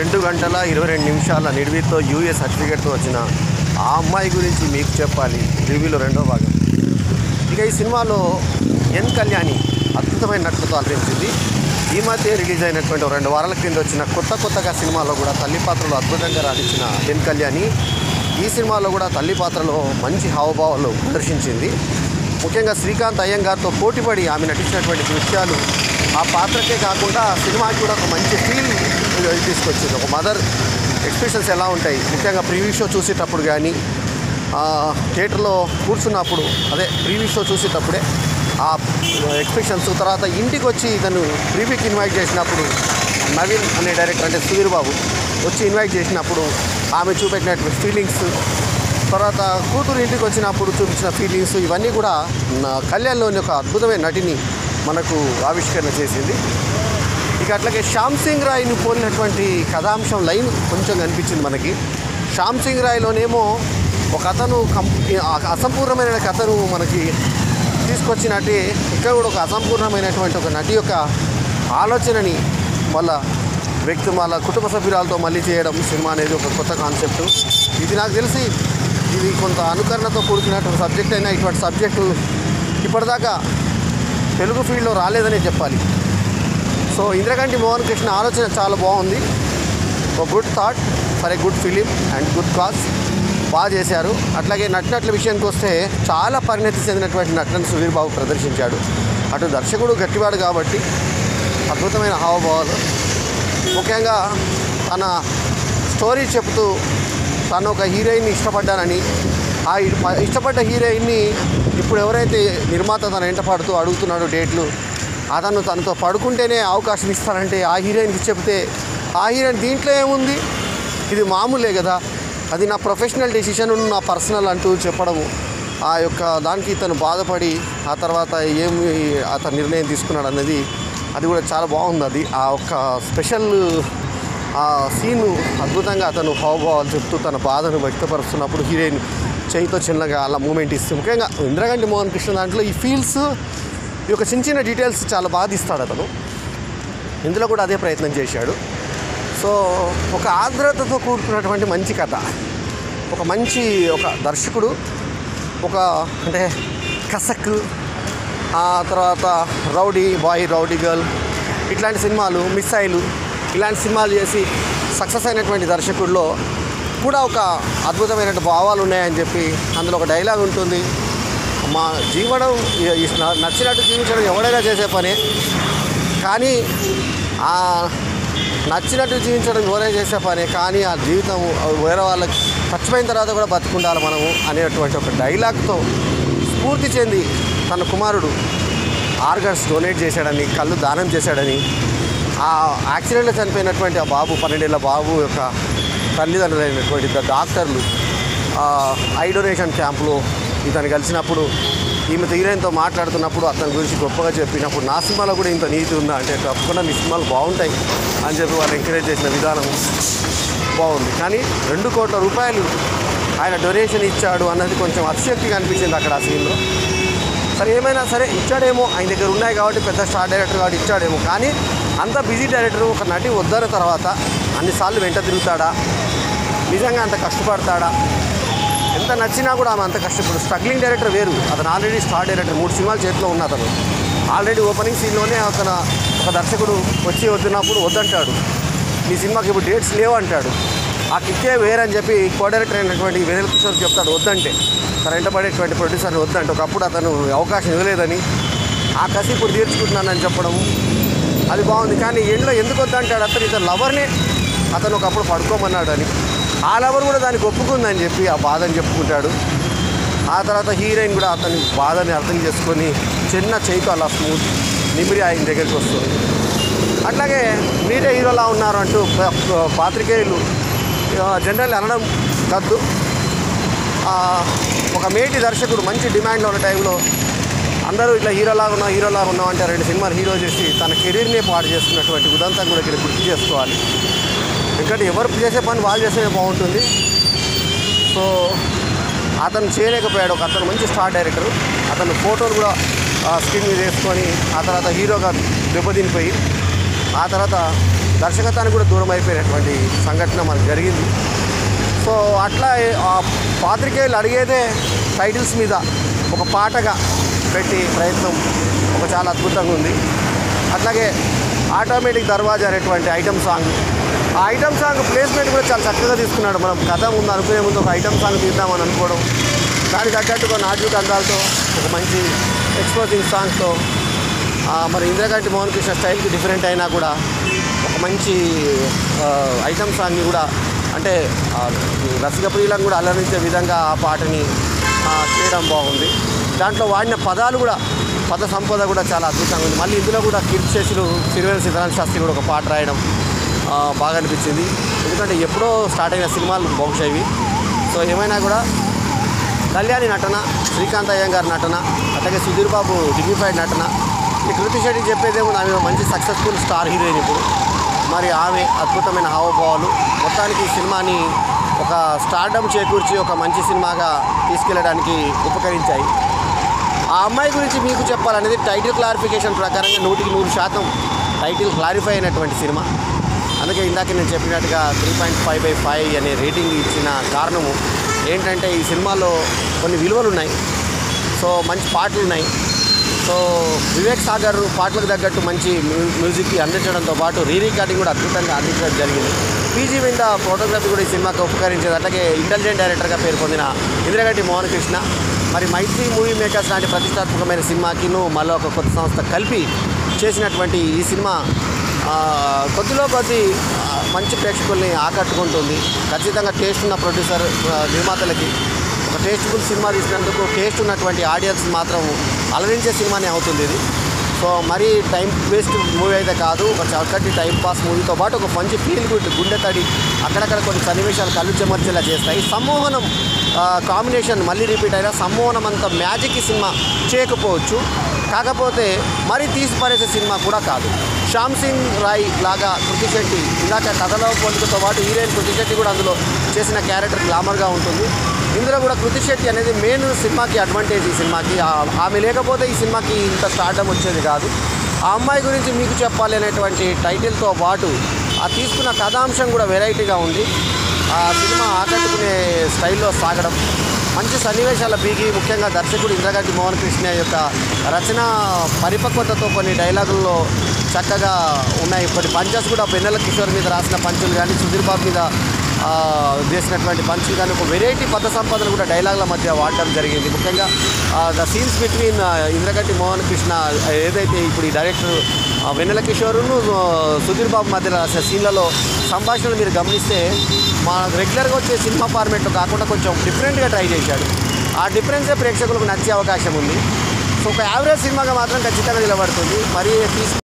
2 గంటల 22 నిమిషాల నిడివితో యూఏ సర్టిఫికేట్తో వచ్చిన ఆ అమ్మాయి గురించి మీకు చెప్పాలి రివ్యూలో రెండో భాగం. ఇక ఈ సినిమాలో ఎన్ కళ్యాణి అద్భుతమైన నటులతో అలరించింది. ఈ మధ్య రిలీజ్ అయినటువంటి 2 వారాల క్రింద వచ్చిన కొత్తగా సినిమాలో కూడా తల్లి పాత్రలో అద్భుతంగా రాణించిన ఎన్ కళ్యాణి ఈ సినిమాలో కూడా తల్లి పాత్రలో మంచి హావభావాలు ప్రదర్శించింది. ముఖ్యంగా శ్రీకాంత్ అయ్యంగార్తో పోటీపడి ఆమె నటించినటువంటి దృశ్యాలు ఆ పాత్రకే కాకుండా సినిమాకి కూడా ఒక మంచి ఫీల్ తీసుకొచ్చింది. ఒక మదర్ ఎక్స్ప్రెషన్స్ ఎలా ఉంటాయి, ముఖ్యంగా ప్రీవ్యూ షో చూసేటప్పుడు కానీ థియేటర్లో కూర్చున్నప్పుడు, అదే ప్రీవ్యూ షో చూసేటప్పుడే ఆ ఎక్స్ప్రెషన్స్, తర్వాత ఇంటికి వచ్చి తను ప్రీవ్యూకి ఇన్వైట్ చేసినప్పుడు నవీన్ అనే డైరెక్టర్ అంటే సుధీర్ బాబు వచ్చి ఇన్వైట్ చేసినప్పుడు ఆమె చూపెట్టినటువంటి ఫీలింగ్స్, తర్వాత కూతురు ఇంటికి వచ్చినప్పుడు చూపించిన ఫీలింగ్స్, ఇవన్నీ కూడా కళ్యాణ్లోని ఒక అద్భుతమైన నటిని మనకు ఆవిష్కరణ చేసింది. ఇక అట్లాగే శ్యామ్ సింగ్ రాయ్ని పోలినటువంటి కథాంశం లైన్ కొంచెం కనిపించింది మనకి. శ్యామ్ సింగ్ రాయ్లోనేమో ఒక అతను అసంపూర్ణమైన కథను మనకి తీసుకొచ్చినట్టే ఇక్కడ కూడా ఒక అసంపూర్ణమైనటువంటి ఒక నటి యొక్క ఆలోచనని వాళ్ళ కుటుంబ సభ్యురాలతో మళ్ళీ చేయడం సినిమా అనేది ఒక కొత్త కాన్సెప్ట్. ఇది నాకు తెలిసి ఇది కొంత అనుకరణతో కూడుకున్నటువంటి సబ్జెక్ట్ అయినా ఇటువంటి సబ్జెక్టు ఇప్పటిదాకా తెలుగు ఫీల్డ్లో రాలేదనే చెప్పాలి. సో ఇంద్రకంటి మోహన్ కృష్ణ ఆలోచన చాలా బాగుంది. ఒక good thought for a good film and good cause, బాగా చేశారు. అట్లాగే నటనట్ల విషయానికి వస్తే చాలా పరిణతి చెందినటువంటి నటనను సుధీర్ బాబు ప్రదర్శించాడు. అటు దర్శకుడు గట్టివాడు కాబట్టి అద్భుతమైన హావభావాలు, ముఖ్యంగా తన స్టోరీ చెప్తూ తను ఒక హీరోయిన్ని ఇష్టపడ్డానని, ఆ ఇష్టపడ్డ హీరోయిన్ని ఇప్పుడు ఎవరైతే నిర్మాత తన వెంట పడుతూ అడుగుతున్నాడో డేట్లు, అతను తనతో పడుకుంటేనే అవకాశం ఇస్తానంటే ఆ హీరోయిన్కి చెప్తే ఆ హీరోయిన్ దీంట్లో ఏముంది, ఇది మామూలే కదా, అది నా ప్రొఫెషనల్ డెసిషన్, నా పర్సనల్ అంటూ చెప్పడము, ఆ యొక్క దానికి తను బాధపడి ఆ తర్వాత ఏమి అతను నిర్ణయం తీసుకున్నాడు అన్నది అది కూడా చాలా బాగుంది. అది ఆ ఒక్క స్పెషల్ ఆ సీను అద్భుతంగా అతను హావభావాలు చెప్తూ తన బాధను వ్యక్తపరుస్తున్నప్పుడు హీరోయిన్ చేయితో చిన్నగా అలా మూమెంట్ ఇస్తుంది. ముఖ్యంగా ఇంద్రకంటి మోహన్ కృష్ణ దాంట్లో ఈ ఫీల్స్, ఈ యొక్క చిన్న డీటెయిల్స్ చాలా బాధిస్తాడు అతను. ఇందులో కూడా అదే ప్రయత్నం చేశాడు. సో ఒక ఆర్ద్రతతో కూడుకున్నటువంటి మంచి కథ, ఒక దర్శకుడు, ఒక అంటే కసక్, ఆ తర్వాత రౌడీ బాయ్, రౌడీ గర్ల్, ఇట్లాంటి సినిమాలు, మిస్సైలు, ఇలాంటి సినిమాలు చేసి సక్సెస్ అయినటువంటి దర్శకుడిలో కూడా ఒక అద్భుతమైన భావాలు ఉన్నాయని చెప్పి అందులో ఒక డైలాగ్ ఉంటుంది. మా జీవనం నచ్చినట్టు జీవించడం ఎవడైనా చేసే పనే, కానీ ఆ నచ్చినట్టు జీవించడం ఎవరైనా చేసే పనే, కానీ ఆ జీవితం వేరే వాళ్ళకి చచ్చిపోయిన తర్వాత కూడా బతుకుండాలి మనము అనేటువంటి ఒక డైలాగ్తో స్ఫూర్తి చెంది తన కుమారుడు ఆర్గన్స్ డొనేట్ చేశాడని, కళ్ళు దానం చేశాడని, ఆ యాక్సిడెంట్లో చనిపోయినటువంటి ఆ బాబు 12 ఏళ్ల బాబు యొక్క తల్లిదండ్రులైనటువంటి డాక్టర్లు ఐ డొనేషన్ క్యాంపులో ఇతను కలిసినప్పుడు ఈమె హీరోయిన్తో మాట్లాడుతున్నప్పుడు అతని గురించి గొప్పగా చెప్పినప్పుడు నా సినిమాలో కూడా ఇంత నీతి ఉందా అంటే తప్పకుండా నీ సినిమాలు బాగుంటాయి అని చెప్పి వాళ్ళు ఎంకరేజ్ చేసిన విధానం బాగుంది. కానీ 2 కోట్ల రూపాయలు ఆయన డొనేషన్ ఇచ్చాడు అన్నది కొంచెం అతిశక్తిగా అనిపించింది అక్కడ ఆ సీన్లో. సరే ఏమైనా సరే ఇచ్చాడేమో, ఆయన దగ్గర ఉన్నాయి కాబట్టి పెద్ద స్టార్ డైరెక్టర్ కాబట్టి ఇచ్చాడేమో, కానీ అంత బిజీ డైరెక్టర్ ఒక నటి వద్దన్న తర్వాత అన్నిసార్లు వెంట తిరుగుతాడా, నిజంగా అంత కష్టపడతాడా, ఎంత నచ్చినా కూడా ఆమె అంత కష్టపడు. స్ట్రగ్లింగ్ డైరెక్టర్ వేరు, అతను ఆల్రెడీ స్టార్ డైరెక్టర్, 3 సినిమాలు చేతిలో ఉన్న అతను ఆల్రెడీ ఓపెనింగ్ సీన్లోనే అతను ఒక దర్శకుడు వచ్చి వద్దున్నప్పుడు వద్దంటాడు, నీ సినిమాకి ఇప్పుడు డేట్స్ లేవు అంటాడు. ఆ కిక్కే వేరని చెప్పి కో డైరెక్టర్ అయినటువంటి వెనల్ కిషోర్ చెప్తాడు వద్దంటే, తన వెంటబడేటువంటి ప్రొడ్యూసర్ని వద్దంటే, ఒకప్పుడు అతను అవకాశం ఇవ్వలేదని ఆ కసి ఇప్పుడు తీర్చుకుంటున్నానని చెప్పడం అది బాగుంది. కానీ ఎండ్లో ఎందుకు వద్దంటాడు అతను, ఇతను లవర్నే అతను ఒకప్పుడు పడుకోమన్నాడని, ఆ లవర్ కూడా దానికి ఒప్పుకుందని చెప్పి ఆ బాధని చెప్పుకుంటాడు. ఆ తర్వాత హీరోయిన్ కూడా అతని బాధని అర్థం చేసుకొని చిన్న చేయితో అలా స్మూత్ నిమిరి ఆయన దగ్గరికి వస్తుంది. అట్లాగే మీరే హీరోలా ఉన్నారు అంటూ పాత్రికేయులు జనరల్ అనడం కాదు, ఒక మేటి దర్శకుడు మంచి డిమాండ్లో ఉన్న టైంలో అందరూ ఇట్లా హీరోలాగా ఉన్నాం అంటే 2 సినిమాలు హీరో చేసి తన కెరీర్నే పాడు చేసుకున్నటువంటి ఉదంతం కూడా ఇక్కడ గుర్తు చేసుకోవాలి. ఎందుకంటే ఎవరు చేసే పని వాళ్ళు చేస్తే బాగుంటుంది. సో అతను చేయలేకపోయాడు. అతను మంచి స్టార్ డైరెక్టర్, అతను ఫోటోలు కూడా స్క్రీన్ మీద వేసుకొని ఆ తర్వాత హీరోగా దెబ్బతినిపోయి ఆ తర్వాత దర్శకత్వానికి కూడా దూరం అయిపోయినటువంటి సంఘటన మనకు జరిగింది. సో అట్లా పాత్రికేయులు అడిగేదే టైటిల్స్ మీద ఒక పాటగా పెట్టి ప్రయత్నం ఒక చాలా అద్భుతంగా ఉంది. అట్లాగే ఆటోమేటిక్ దర్వాజా అనేటువంటి ఐటమ్ సాంగ్, ఆ ఐటమ్ సాంగ్ ప్లేస్మెంట్ కూడా చాలా చక్కగా తీసుకున్నాడు. మనం కథ ముందు అనుకునే ముందు ఒక ఐటమ్ సాంగ్ తీద్దామని అనుకోవడం, దానికి తగ్గట్టుగా నాజూక్ అందాలతో ఒక మంచి ఎక్స్పోజింగ్ సాంగ్తో మరి ఇంద్రగంటి మోహన్ కృష్ణ స్టైల్కి డిఫరెంట్ అయినా కూడా ఒక మంచి ఐటమ్ సాంగ్ని కూడా అంటే రసిక ప్రియులను కూడా అలరించే విధంగా ఆ పాటని చేయడం బాగుంది. దాంట్లో వాడిన పదాలు కూడా పద సంపద కూడా చాలా అద్భుతంగా ఉంది. మళ్ళీ ఇందులో కూడా కీర్తిశేషులు సిరివెల సీతారామ శాస్త్రి కూడా ఒక పాట రాయడం బాగా అనిపించింది. ఎందుకంటే ఎప్పుడో స్టార్ట్ అయిన సినిమాలు బహుశా ఇవి. సో ఏమైనా కూడా కళ్యాణి నటన, శ్రీకాంత్ అయ్యంగారి నటన, అట్లాగే సుధీర్ బాబు డిగ్నిఫైడ్ నటన, ఈ కృతి శెట్టి చెప్పేదేమో ఆమె మంచి సక్సెస్ఫుల్ స్టార్ హీరోయిన్ ఇప్పుడు. మరి ఆమె అద్భుతమైన హావభావాలు మొత్తానికి ఈ సినిమాని ఒక స్టార్డమ్ చేకూర్చి ఒక మంచి సినిమాగా తీసుకెళ్ళడానికి ఉపకరించాయి. ఆ అమ్మాయి గురించి మీకు చెప్పాలనేది టైటిల్ క్లారిఫికేషన్ ప్రకారంగా 100% టైటిల్ క్లారిఫై అయినటువంటి సినిమా. అందుకే ఇందాక నేను చెప్పినట్టుగా 3.5/5 అనే రేటింగ్ ఇచ్చిన కారణము ఏంటంటే ఈ సినిమాలో కొన్ని విలువలు ఉన్నాయి. సో మంచి పాటలు ఉన్నాయి. సో వివేక్ సాగర్ పాటలకు తగ్గట్టు మంచి మ్యూజిక్కి అందించడంతో పాటు రికార్డింగ్ కూడా అద్భుతంగా అందించడం జరిగింది. పీజీ వింద ఫోటోగ్రఫీ కూడా ఈ సినిమాకి ఉపకరించేది. అట్లాగే ఇంటెలిజెంట్ డైరెక్టర్గా పేరు పొందిన ఇంద్రగంటి మోహన్ కృష్ణ, మరి మైత్రి మూవీ మేకర్స్ లాంటి ప్రతిష్టాత్మకమైన సినిమాకిను మళ్ళీ ఒక కొత్త సంస్థ కలిపి చేసినటువంటి ఈ సినిమా కొద్దిలో కొద్ది మంచి ప్రేక్షకుల్ని ఆకట్టుకుంటుంది. ఖచ్చితంగా టేస్ట్ ఉన్న ప్రొడ్యూసర్ నిర్మాతలకి ఒక టేస్ట్ఫుల్ సినిమా తీసినందుకు టేస్ట్ ఉన్నటువంటి ఆడియన్స్ మాత్రం అలరించే సినిమానే అవుతుంది ఇది. సో మరీ టైం వేస్ట్ మూవీ అయితే కాదు, ఒక చక్కటి టైం పాస్ మూవీతో పాటు ఒక మంచి ఫీల్ గుడ్, గుండె తడి, అక్కడక్కడ కొన్ని సన్నివేశాలు కళ్ళు చెమర్చేలా చేస్తాయి. సమ్మోహనం కాంబినేషన్ మళ్ళీ రిపీట్ అయినా సమ్మోహనం అంత మ్యాజిక్ ఈ సినిమా చేయకపోవచ్చు, కాకపోతే మరీ తీసి పడేసే సినిమా కూడా కాదు. శ్యామ్ సింగ్ రాయ్ లాగా కృతి శెట్టి ఇందాక కథలో పొందుతో పాటు హీరోయిన్ కృతి శెట్టి కూడా అందులో చేసిన క్యారెక్టర్ గ్లామర్గా ఉంటుంది. ఇందులో కూడా కృతి శెట్టి అనేది మెయిన్ సినిమాకి అడ్వాంటేజ్. ఈ సినిమాకి ఆమె లేకపోతే ఈ సినిమాకి ఇంత స్టార్డమ్ వచ్చేది కాదు. ఆ అమ్మాయి గురించి మీకు చెప్పాలి అనేటువంటి టైటిల్తో పాటు ఆ తీసుకున్న కథాంశం కూడా వెరైటీగా ఉంది. ఆ సినిమా ఆకట్టుకునే స్టైల్లో సాగడం, మంచి సన్నివేశాల బీగి, ముఖ్యంగా దర్శకుడు ఇంద్రగంటి మోహన్ కృష్ణ యొక్క రచన పరిపక్వతతో కొన్ని డైలాగుల్లో చక్కగా ఉన్నాయి. కొన్ని పంచెస్ కూడా వెన్నెల కిషోర్ మీద రాసిన పంచులు కానీ, సుధీర్ బాబు మీద చేసినటువంటి పంచులు కానీ, ఒక వెరైటీ పద సంపదలు కూడా డైలాగుల మధ్య వాడడం జరిగింది. ముఖ్యంగా the scenes between Indraganti Mohan Krishna ఏదైతే ఇప్పుడు ఈ డైరెక్టర్ వెన్నెల కిషోరును సుధీర్ బాబు మధ్య రాసిన సీన్లలో సంభాషణలు మీరు గమనిస్తే మా రెగ్యులర్గా వచ్చే సినిమా ఫార్మేట్లో కాకుండా కొంచెం డిఫరెంట్గా ట్రై చేశాడు. ఆ డిఫరెన్సే ప్రేక్షకులకు నచ్చే అవకాశం ఉంది. సో ఒక యావరేజ్ సినిమాగా మాత్రం ఖచ్చితంగా నిలబడుతుంది. మరి